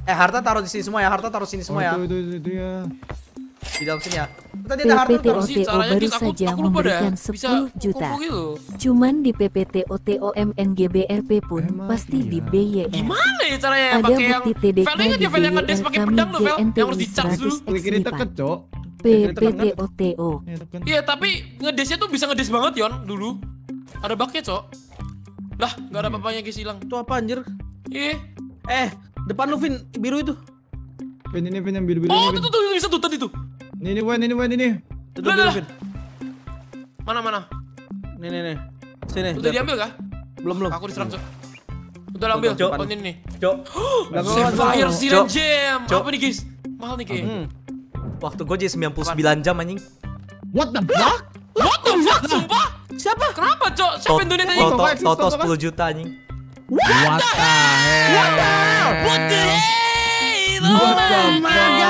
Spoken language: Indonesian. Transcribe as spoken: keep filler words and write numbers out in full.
Eh harta taruh di sini semua ya, harta taruh sini semua ya. Oh, itu, itu, itu ya. Di dalam sini ya. Tadi ada harta taruh. P P T O T O baru saja memberikan sepuluh juta. Cuman di P P T O T O M N G B R P pun Emang pasti iya. di B Y R. Gimana ya caranya Ada pakai yang bukti T D K Vel ingat di ya Vel yang B Y ngedes R pakai kami pedang tuh Vel, yang harus G N T I dicas dulu. seratus X Klik ini tekan, lipat. Cok. P P T O T O. Ya, tekan. Iya tapi ngedesnya tuh bisa ngedes banget Yon dulu. Ada bugnya Cok. Lah nggak ada apa-apanya guys hilang. Itu apa anjir? Iya. Eh, depan lu Vin, biru itu. Pin ini pin yang biru-biru Oh ini. tuh Pin. tuh tuh bisa tuh tadi tuh. Ini ini Wan, ini Wan, ini. Itu Udah, biru udah. Vin. Mana mana? Nih nih nih. Sini. Udah diambil kah? Belum belum. Aku diserang Cok. Udah ambil. Cok. Oh ini nih. Cok. Sapphire Siren Cok. Gem. Cok. Apa nih guys? Mahal nih kayaknya. Hmm. Waktu gue jadi sembilan puluh sembilan jam anjing. What the fuck? What the fuck sumpah? Siapa? Kenapa Cok? Siapa yang donate tadi? Toto, Exist, Toto Toto, sepuluh juta anjing. What the hell? What the hell? What the Oh my fuck?